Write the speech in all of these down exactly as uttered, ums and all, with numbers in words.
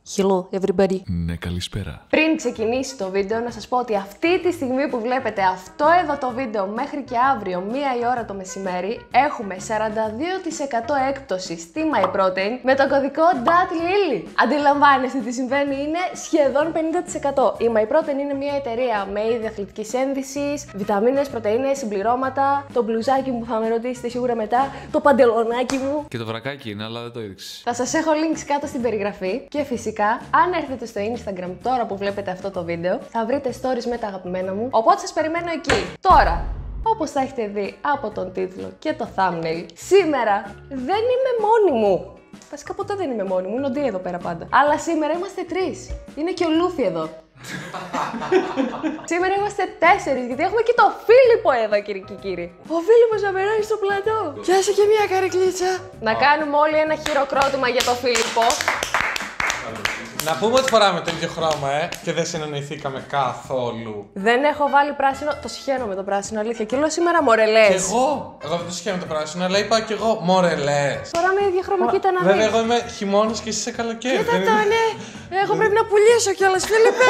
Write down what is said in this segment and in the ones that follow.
Hello everybody. Ναι, καλησπέρα. Πριν ξεκινήσει το βίντεο, να σας πω ότι αυτή τη στιγμή που βλέπετε αυτό εδώ το βίντεο μέχρι και αύριο, μία η ώρα το μεσημέρι, έχουμε σαράντα δύο τοις εκατό έκπτωση στη MyProtein με το κωδικό DATLILY. Αντιλαμβάνεστε τι συμβαίνει, είναι σχεδόν πενήντα τοις εκατό. Η MyProtein είναι μια εταιρεία με είδη αθλητικής ένδυσης, βιταμίνες, πρωτεΐνες, συμπληρώματα, το μπλουζάκι μου που θα με ρωτήσετε σίγουρα μετά, το παντελονάκι μου. Και το βρακάκι είναι, αλλά δεν το έδειξε. Θα σας έχω links κάτω στην περιγραφή και φυσικά, αν έρθετε στο Instagram τώρα που βλέπετε αυτό το βίντεο, θα βρείτε stories με τα αγαπημένα μου, οπότε σας περιμένω εκεί. Τώρα, όπως θα έχετε δει από τον τίτλο και το thumbnail, σήμερα δεν είμαι μόνη μου. Βασικά ποτέ δεν είμαι μόνη μου, είναι ο Ντί εδώ πέρα πάντα. Αλλά σήμερα είμαστε τρεις. Είναι και ο Λούφι εδώ. Σήμερα είμαστε τέσσερις, γιατί έχουμε και το Φίλιππο εδώ, κύριε και κύριοι. Ο Φίλιππος να περάσει στο πλατό. Πιάσε και μια καρεκλίτσα. Να κάνουμε όλοι ένα χειροκρότημα για το Φίλιππο. Να πούμε ότι φοράμε το ίδιο χρώμα, ε, και δεν συνεννοηθήκαμε καθόλου. Δεν έχω βάλει πράσινο, το συχαίνω με το πράσινο, αλήθεια. Και λέω σήμερα μορελές. Και εγώ, εγώ δεν το συχαίνω το πράσινο, αλλά είπα και εγώ μορελές. Φοράμε ίδια χρώμα, κοίτα να δεις. Βέβαια, εγώ είμαι χειμώνας και εσύ είσαι καλοκαίρι. Κοίτα το, ναι. Εγώ πρέπει να πουλήσω κιόλας, Φίλιππε.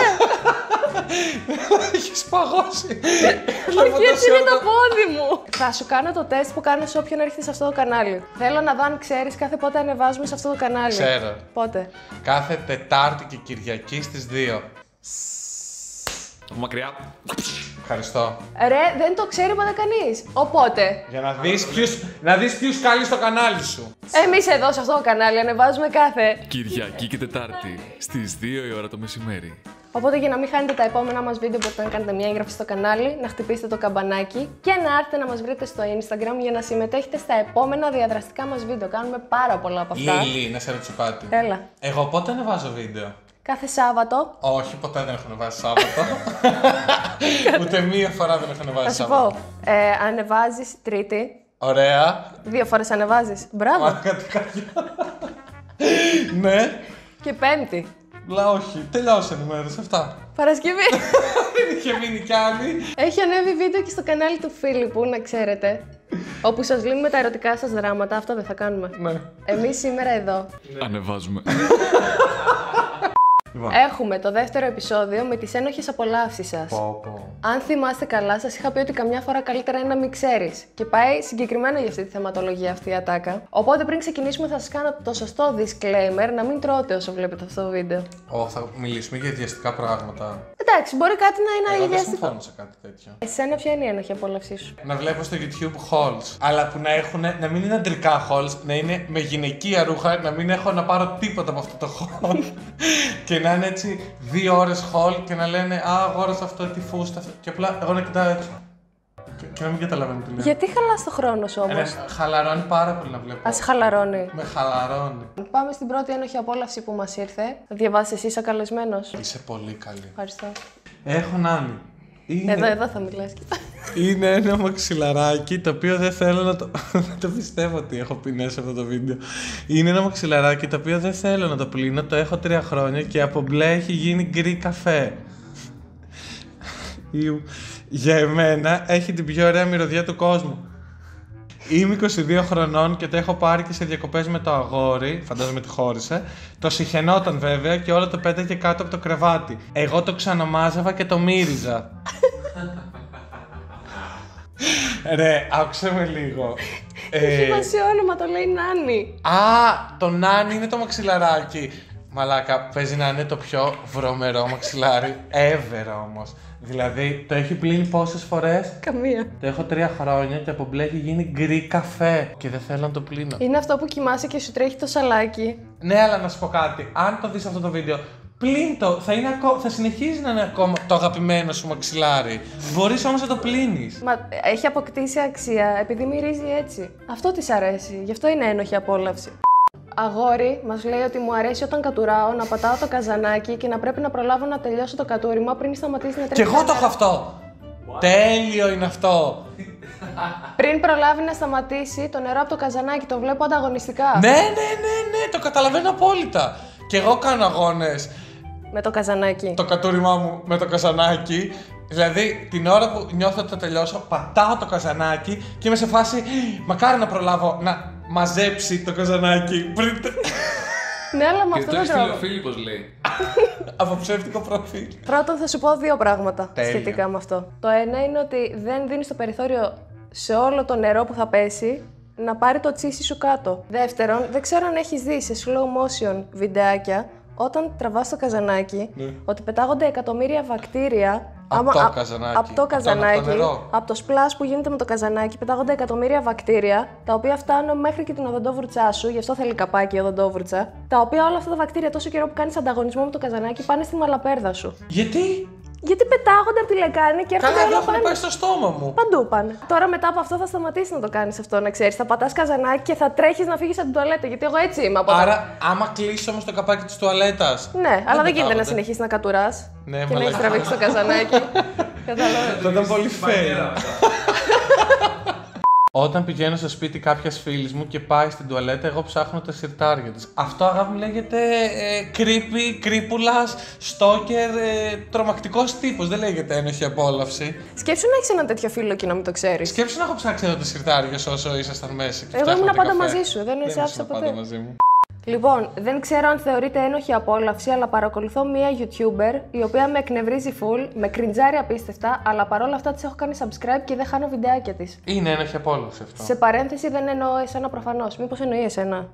Έχεις παγώσει. Όχι, έτσι είναι το πόδι μου. Θα σου κάνω το τεστ που κάνω σε όποιον έρχεται σε αυτό το κανάλι. Θέλω να δω αν ξέρεις κάθε πότε ανεβάζουμε σε αυτό το κανάλι. Ξέρω. Πότε? Κάθε Τετάρτη και Κυριακή στις δύο. Μακριά. Ευχαριστώ. Ρε, δεν το ξέρει ποτέ κανείς. Οπότε, Για να δεις ποιους, να δεις ποιους καλείς στο κανάλι σου. εμείς εδώ σε αυτό το κανάλι ανεβάζουμε κάθε. Κυριακή και Τετάρτη στις δύο η ώρα το μεσημέρι. Οπότε για να μην χάνετε τα επόμενα μας βίντεο μπορείτε να κάνετε μια έγγραφη στο κανάλι, να χτυπήσετε το καμπανάκι και να έρθετε να μας βρείτε στο Instagram για να συμμετέχετε στα επόμενα διαδραστικά μας βίντεο. Κάνουμε πάρα πολλά από αυτά. Λίλη, να σε ρωτήσω κάτι. Έλα. Εγώ πότε ανεβάζω βίντεο? Κάθε Σάββατο. Όχι, ποτέ δεν έχω ανεβάσει Σάββατο. Ούτε μία φορά δεν έχω Θα ανεβάσει σου Σάββατο. πω, ε, ανεβάζεις Τρίτη. Ωραία. Δύο φορές ανεβάζεις. Μπράβο. Μάκα τι κακιά. Ναι. Και Πέμπτη. Λα όχι, τελειώσαν οι μέρες αυτά. Παρασκευή. Δεν είχε μείνει κι άλλη. Έχει ανέβει βίντεο και στο κανάλι του Φίλιππου, να ξέρετε. Όπου σας λύνουμε τα ερωτικά σας δράματα. Αυτό δεν θα κάνουμε. Ναι. Εμείς σήμερα εδώ Ανεβάζουμε. έχουμε το δεύτερο επεισόδιο με τις ένοχες απολαύσεις σας. Πω, πω. Αν θυμάστε καλά, σας είχα πει ότι καμιά φορά καλύτερα είναι να μην ξέρεις. Και πάει συγκεκριμένα για αυτή τη θεματολογία αυτή η ατάκα. Οπότε πριν ξεκινήσουμε, θα σας κάνω το σωστό disclaimer να μην τρώτε όσο βλέπετε αυτό το βίντεο. Ω, θα μιλήσουμε για ιδιαστικά πράγματα. Εντάξει, μπορεί κάτι να είναι Εγώ δεν αειδιαστικό. συμφωνώ σε κάτι τέτοιο. Εσένα, ποια είναι η ένοχη απόλαυσή σου? Να βλέπω στο YouTube hauls. Αλλά που να έχουν, να μην είναι αντρικά hauls, να είναι με γυναικεία ρούχα, να μην έχω να πάρω τίποτα από αυτό το haul. Και να είναι έτσι δύο ώρες haul και να λένε α, αγόρασα αυτό, τι φούστα αυτό. Και απλά εγώ να κοιτάω έτσι. Και, και να μην καταλαβαίνω τι λέω. Γιατί χαλάς το χρόνο σου Ε, όμως? χαλαρώνει πάρα πολύ να βλέπω. Ας χαλαρώνει. Με χαλαρώνει. Πάμε στην πρώτη ένοχη απόλαυση που μας ήρθε. Θα διαβάσεις εσύ σαν καλεσμένος. Είσαι πολύ καλή. Ευχαριστώ. Έχω Νάνη. Είναι... Εδώ, εδώ θα μιλάς. Είναι ένα μαξιλαράκι το οποίο δεν θέλω να το. Δεν το πιστεύω ότι έχω πει σε αυτό το βίντεο. Είναι ένα μαξιλαράκι το οποίο δεν θέλω να το πλύνω. Το έχω τρία χρόνια και από μπλε έχει γίνει γκρι καφέ. Ιου. Για εμένα έχει την πιο ωραία μυρωδιά του κόσμου. Είμαι είκοσι δύο χρονών και το έχω πάρει και σε διακοπές με το αγόρι. Φαντάζομαι τη χώρισε. Το συχαινόταν βέβαια και όλο το πέταγε κάτω από το κρεβάτι. Εγώ το ξαναμάζευα και το μύριζα. Ρε, άκουσε με λίγο. Έχει βάσει όνομα, το λέει Νάνι. Α, το Νάνι είναι το μαξιλαράκι. Μαλάκα, παίζει να είναι το πιο βρωμερό μαξιλάρι ever όμως. Δηλαδή, το έχει πλύνει πόσες φορές? Καμία. Το έχω τρία χρόνια και από μπλε έχει γίνει γκρι καφέ και δεν θέλω να το πλύνω. Είναι αυτό που κοιμάσαι και σου τρέχει το σαλάκι. Ναι, αλλά να σου πω κάτι. Αν το δεις αυτό το βίντεο, πλύνь το. Θα, είναι ακό... θα συνεχίζει να είναι ακόμα το αγαπημένο σου μαξιλάρι. Μπορείς όμως να το πλύνεις. Μα έχει αποκτήσει αξία επειδή μυρίζει έτσι. Αυτό της αρέσει. Γι' αυτό είναι ένοχη απόλαυση. Αγόρι μας λέει ότι μου αρέσει όταν κατουράω να πατάω το καζανάκι και να πρέπει να προλάβω να τελειώσω το κατούριμα πριν σταματήσει να τρέχει. Κι εγώ το έχω αυτό. What? Τέλειο είναι αυτό. Πριν προλάβει να σταματήσει το νερό από το καζανάκι, το βλέπω ανταγωνιστικά. Ναι, ναι, ναι, ναι, το καταλαβαίνω απόλυτα. Κι εγώ κάνω αγώνες. Με το καζανάκι. Το κατούριμά μου με το καζανάκι. Δηλαδή, την ώρα που νιώθω ότι θα τελειώσω, πατάω το καζανάκι και είμαι σε φάση. Μακάρι να προλάβω να μαζέψει το καζανάκι πριν. Ναι, αλλά με Και αυτό το τον έστειλε τρόπο. ο Φίλιππος, λέει. Από ψεύτικο προφίλ. Πρώτον, θα σου πω δύο πράγματα Τέλεια. σχετικά με αυτό. Το ένα είναι ότι δεν δίνεις το περιθώριο σε όλο το νερό που θα πέσει να πάρει το τσίσι σου κάτω. Δεύτερον, δεν ξέρω αν έχεις δει σε slow motion βιντεάκια όταν τραβάς το καζανάκι, Ναι. ότι πετάγονται εκατομμύρια βακτήρια. Απ' το α- καζανάκι. απ' το Από το- καζανάκι, από το νερό. από το σπλάς που γίνεται με το καζανάκι, πετάγονται εκατομμύρια βακτήρια, τα οποία φτάνουν μέχρι και την οδοντόβουρτσά σου, γι' αυτό θέλει καπάκι η οδοντόβουρτσα. Τα οποία όλα αυτά τα βακτήρια, τόσο καιρό που κάνεις ανταγωνισμό με το καζανάκι, πάνε στη μαλαπέρδα σου. Γιατί? Γιατί πετάγονται από τη λεκάνη και έρχονται Καλά, όλα δεν έχουν πάνω. πάει στο στόμα μου. Παντού πάνε. Τώρα μετά από αυτό θα σταματήσει να το κάνεις αυτό, να ξέρεις. Θα πατάς καζανάκι και θα τρέχεις να φύγεις από την τουαλέτα. Γιατί εγώ έτσι είμαι από τα- Άρα, άμα κλείσει όμως το καπάκι της τουαλέτας. Ναι, αλλά δεν γίνεται να πετάγονται. συνεχίσεις να κατουράς. Ναι, και να μαλάκα. έχεις τραβήξει το καζανάκι. Καταλαβαίνω. Θα ήταν πολύ fair. Όταν πηγαίνω στο σπίτι κάποια φίλη μου και πάει στην τουαλέτα, εγώ ψάχνω τα σιρτάρια τη. Αυτό, αγάπη μου, λέγεται ε, creepy, κρύπουλας, stalker, ε, τρομακτικός τύπος. Δεν λέγεται ένοχη απόλαυση. Σκέψου να έχεις ένα τέτοιο φίλο και να μην το ξέρεις. Σκέψου να έχω ψάξει εδώ τα σιρτάρια σου όσο ήσασταν μέσα. και Εγώ ήμουν φτιάχνατε πάντα καφέ. μαζί σου, δεν σε άφησα ήσουν ποτέ. πάντα μαζί μου. Λοιπόν, δεν ξέρω αν θεωρείται ένοχη απόλαυση, αλλά παρακολουθώ μία YouTuber η οποία με εκνευρίζει full, με κριντζάρει απίστευτα, αλλά παρόλα αυτά της έχω κάνει subscribe και δεν χάνω βιντεάκια της. Είναι ένοχη απόλαυση αυτό. Σε παρένθεση δεν εννοώ εσένα προφανώς. Μήπως εννοεί εσένα.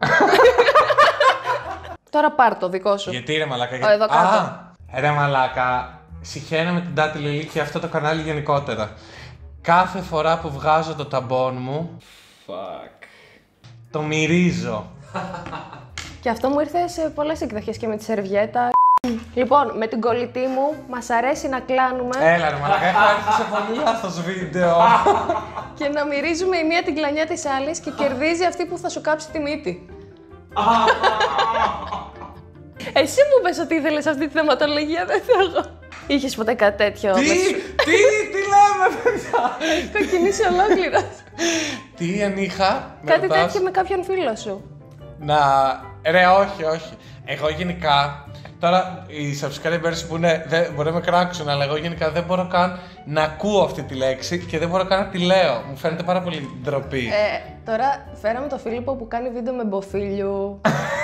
Τώρα πάρ' το δικό σου. Γιατί ρε μαλάκα, Ο, γιατί... εδώ κάτω. Α, ρε μαλάκα, συχαίνω με την Τάτη Λιλή και αυτό το κανάλι γενικότερα. Κάθε φορά που βγάζω το ταμπόν μου, Fuck. το μυρίζω. Και αυτό μου ήρθε σε πολλές εκδοχές και με τη σερβιέτα. Λοιπόν, με την κολλητή μου μας αρέσει να κλάνουμε Έλα ρε μαλάκα, έχω έρθει σε πολύ λάθος βίντεο. και να μυρίζουμε η μία την κλανιά της άλλης και κερδίζει αυτή που θα σου κάψει τη μύτη. Εσύ μου πες ότι ήθελες αυτή τη θεματολογία, δεν θα εγώ. Είχες ποτέ κάτι τέτοιο? Τι, με σου- τι, τι λέμε παιδιά. Έχω κινήσει ολόκληρος. Τι αν είχα, με Κάτι ρωτάς? τέτοιο με κάποιον φίλο σου. Να, ρε όχι, όχι. Εγώ γενικά, τώρα οι subscribers που είναι, δεν, μπορεί να με κράξουν, αλλά εγώ γενικά δεν μπορώ καν να ακούω αυτή τη λέξη και δεν μπορώ καν να τη λέω. Μου φαίνεται πάρα πολύ ντροπή. Ε, τώρα φέραμε τον Φίλιππο που κάνει βίντεο με μποφίλιου.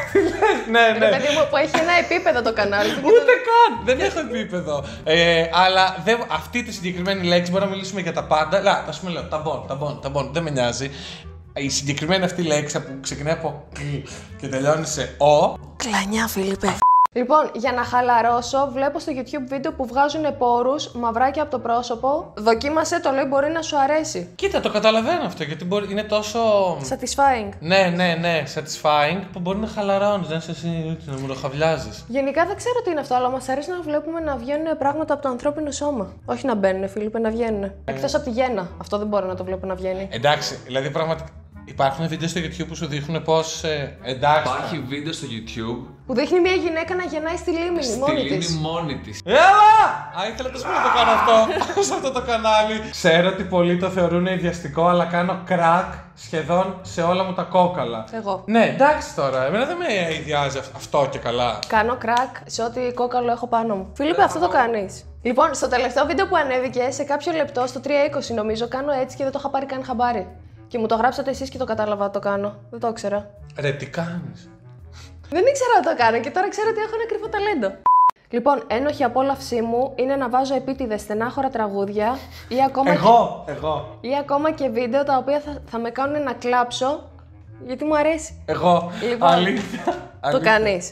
ναι, Ρε ναι. παιδί μου, που έχει ένα επίπεδο το κανάλι του. και Ούτε καν! Δεν έχω επίπεδο. Ε, αλλά δεν, αυτή τη συγκεκριμένη λέξη μπορούμε να μιλήσουμε για τα πάντα. Να, α πούμε λέω ταμπον, ταμπον, ταμπον, δεν με νοιάζει. Η συγκεκριμένη αυτή λέξη που ξεκινάει από κ και τελειώνει σε ο. Κλανιά, Φίλιππε. Λοιπόν, για να χαλαρώσω, βλέπω στο YouTube βίντεο που βγάζουν πόρους, μαυράκια από το πρόσωπο. Δοκίμασέ το, λέει, μπορεί να σου αρέσει. Κοίτα, το καταλαβαίνω αυτό γιατί μπορεί, είναι τόσο. Satisfying. Ναι, ναι, ναι, satisfying που μπορεί να χαλαρώνει, δεν σε εσύ να μου το χαβλιάζει. Γενικά δεν ξέρω τι είναι αυτό, αλλά μας αρέσει να βλέπουμε να βγαίνουν πράγματα από το ανθρώπινο σώμα. Όχι να μπαίνουν, Φίλιππε, να βγαίνουν. Εκτός από τη γέννα. Αυτό δεν μπορώ να το βλέπω να βγαίνει. Εντάξει, δηλαδή πραγματικά. Υπάρχουν βίντεο στο YouTube που σου δείχνουν πως. Ε, εντάξει. Υπάρχει βίντεο στο YouTube Που δείχνει μια γυναίκα να γεννάει στη λίμνη στη μόνη λίμνη της. μόνη της. Έλα! Α, ήθελα τόσο να το κάνω αυτό σε αυτό το κανάλι. Ξέρω ότι πολλοί το θεωρούν ιδιαστικό, αλλά κάνω crack σχεδόν σε όλα μου τα κόκαλα. Εγώ. Ναι, εντάξει τώρα. Εμένα δεν με ιδιάζει αυ- αυτό και καλά. Κάνω κρακ σε ό,τι κόκαλο έχω πάνω μου. Φίλιππε, αυτό το κάνεις. Λοιπόν, στο τελευταίο βίντεο που ανέβηκε, σε κάποιο λεπτό, στο τρία είκοσι νομίζω, κάνω έτσι και δεν το είχα πάρει καν χαμπάρι. Και μου το γράψατε εσείς και το κατάλαβα το κάνω. Δεν το ήξερα. Ρε, τι κάνεις. Δεν ήξερα να το κάνω και τώρα ξέρω ότι έχω ένα κρυφό ταλέντο. Λοιπόν, ένοχη απόλαυσή μου είναι να βάζω επίτηδες στενάχωρα τραγούδια ή ακόμα, Εγώ, εγώ, και, ή ακόμα και βίντεο τα οποία θα, θα με κάνουν να κλάψω γιατί μου αρέσει. εγώ. Λοιπόν, αλήθεια. Το αλήθεια. κάνεις.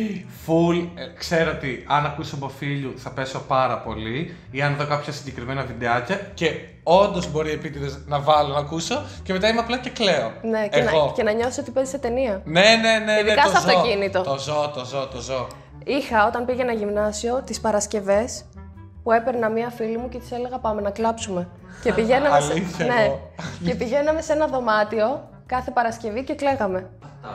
Full, ε, ξέρω ότι αν ακούσω από φίλου θα πέσω πάρα πολύ ή αν δω κάποια συγκεκριμένα βιντεάκια και όντως μπορεί επίτηδες να βάλω να ακούσω και μετά είμαι απλά και κλαίω. Ναι, και Εγώ. να, και να νιώσεις ότι παίζεις σε ταινία. Ναι, ναι, ναι, ναι, Ειδικά το στο ζω. αυτοκίνητο. Το ζω, το ζω, το ζω. Είχα όταν πήγαινα γυμνάσιο τις Παρασκευές που έπαιρνα μία φίλη μου και της έλεγα πάμε να κλάψουμε. Και πηγαίναμε, σε... Αλήθεια, ναι. εγώ. και πηγαίναμε σε ένα δωμάτιο κάθε Παρασκευή και κλαίγαμε.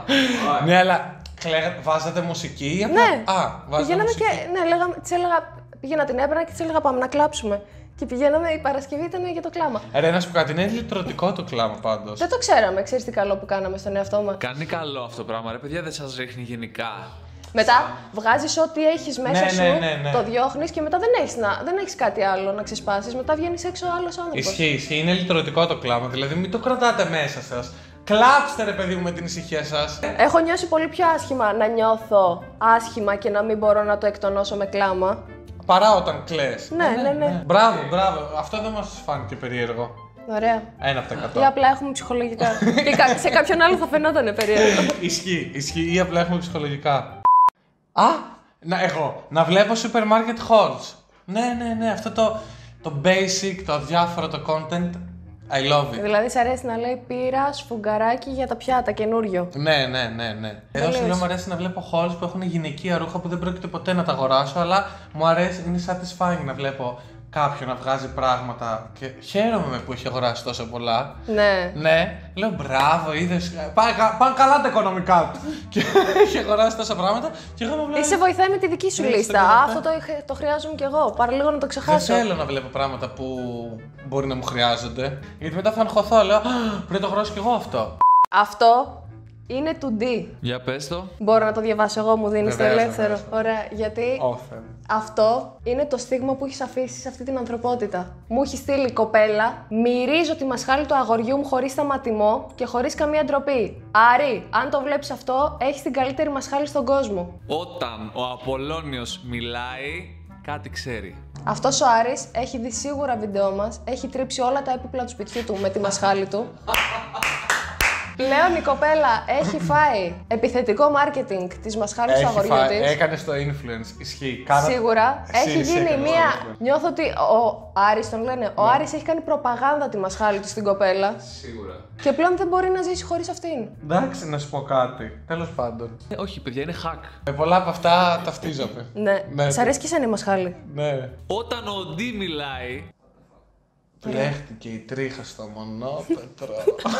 Ναι, αλλά κλαίγα... βάζατε μουσική ή απλά. Ναι, Α, βάζατε πηγαίναμε μουσική. και ναι, λέγαμε, της έλεγα, πήγαινα την έπαιρνα και της έλεγα πάμε να κλάψουμε. Και πηγαίναμε, η Παρασκευή ήταν για το κλάμα. Ρε, να σου πω κάτι, είναι λυτρωτικό το κλάμα πάντως. Δεν το ξέραμε, ξέρεις τι καλό που κάναμε στον εαυτό μας. Κάνει καλό αυτό το πράγμα, ρε παιδιά, δεν σας ρίχνει γενικά. Μετά βγάζεις ό,τι έχεις μέσα Ναι, σου, ναι, ναι, ναι. το διώχνεις και μετά δεν έχεις, να, δεν έχεις κάτι άλλο να ξεσπάσεις. Μετά βγαίνεις έξω άλλος άνθρωπος. Ισχύει, ισχύει, είναι λυτρωτικό το κλάμα. Δηλαδή, μην το κρατάτε μέσα σας. Κλάψτε ρε παιδί μου με την ησυχία σας. Έχω νιώσει πολύ πιο άσχημα να νιώθω άσχημα και να μην μπορώ να το εκτονώσω με κλάμα. Παρά όταν κλαις. Ναι, ναι, ναι. Μπράβο, μπράβο. Αυτό δεν μας φάνηκε περίεργο. Ωραία. Ένα από τα εκατό. Ή απλά έχουμε ψυχολογικά. Και κα- σε κάποιον άλλο θα φαινότανε περίεργο. Ισχύει, ισχύει. Ή απλά έχουμε ψυχολογικά. Α, να, εγώ, να βλέπω supermarket hauls. Ναι, ναι, ναι, αυτό το, το basic, το αδιάφορο, το content. I love it. Δηλαδή, σ' αρέσει να λέει πήρα σφουγγαράκι για τα πιάτα, καινούριο. Ναι, ναι, ναι, ναι. Εδώ σου λέω μου αρέσει να βλέπω hauls που έχουν γυναικεία ρούχα που δεν πρόκειται ποτέ να τα αγοράσω, αλλά μου αρέσει, είναι satisfying να βλέπω κάποιον να βγάζει πράγματα και χαίρομαι που έχει αγοράσει τόσο πολλά. Ναι. Ναι, λέω μπράβο, είδες, πάνε, πάνε καλά τα οικονομικά του. Και έχει αγοράσει τόσα πράγματα και εγώ μου βλέπω. Ή σε βοηθάει με τη δική σου Ναι, λίστα. στο Α, καφέ. αυτό το, είχα- το χρειάζομαι κι εγώ. Παραλίγο να το Δεν ξεχάσω. θέλω να βλέπω πράγματα που μπορεί να μου χρειάζονται. Γιατί μετά θα αγχωθώ, λέω «Α, πρέπει να το αγοράσω κι εγώ αυτό». Αυτό είναι του ντι. Για πες το. Μπορώ να το διαβάσω εγώ, μου δίνει το Βεβαίως, ελεύθερο. βεβαίως. Ωραία, γιατί Όφεν. αυτό είναι το στίγμα που έχει αφήσει σε αυτή την ανθρωπότητα. Μου έχει στείλει κοπέλα, μυρίζω τη μασχάλη του αγοριού μου χωρίς σταματημό και χωρίς καμία ντροπή. Άρη, αν το βλέπεις αυτό, έχεις την καλύτερη μασχάλη στον κόσμο. Όταν ο Απολλώνιος μιλάει, κάτι ξέρει. Αυτός ο Άρης έχει δει σίγουρα βίντεο μας, έχει τρίψει όλα τα έπιπλα του σπιτιού του με τη μασχάλη του. Πλέον η κοπέλα έχει φάει επιθετικό μάρκετινγκ της μασχάλης του αγοριού φάει, της. έκανε το influence, ισχύει. Κάρα... Σίγουρα. Εσύ, έχει εσύ γίνει έκανες μία. το influence. Νιώθω ότι ο Άρης τον λένε. Ο Άρης έχει κάνει προπαγάνδα τη μασχάλη του στην κοπέλα. Σίγουρα. Και πλέον δεν μπορεί να ζήσει χωρίς αυτήν. Εντάξει, να σου πω κάτι. Τέλος πάντων. Ε, όχι, παιδιά, είναι hack. Με πολλά από αυτά ταυτίζομαι. Ναι. Ναι. Σ' αρέσει και εσένα η μασχάλη. Ναι. Όταν ο Ντι μιλάει, Τρέχτηκε η τρίχα στο μονόπετρο.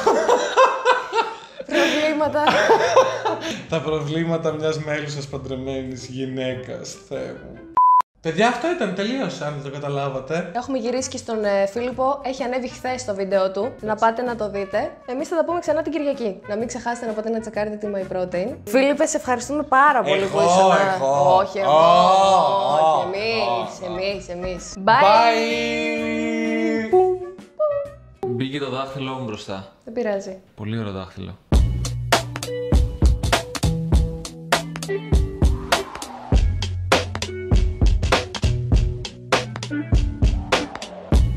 Προβλήματα. Τα προβλήματα μιας μέλισσας παντρεμένης γυναίκας, Θεέ μου. Παιδιά, αυτό ήταν, τελείωσε, αν δεν το καταλάβατε. Έχουμε γυρίσει και στον ε, Φίλιππο. Έχει ανέβει χθες το βίντεο του. Να πάτε να το δείτε. Εμείς θα τα πούμε ξανά την Κυριακή. Να μην ξεχάσετε να πάτε να τσεκάρετε τη My Protein. Φίλιππε, σε ευχαριστούμε πάρα πολύ Εγώ, που ήσουν. εγώ. Όχι, εγώ. Ω, Όχι, ω, εμείς, ω, ω. εμείς, εμείς. Bye! μπήκε το δάχτυλό μου μπροστά. Δεν πειράζει. Πολύ ωραίο δάχτυλο.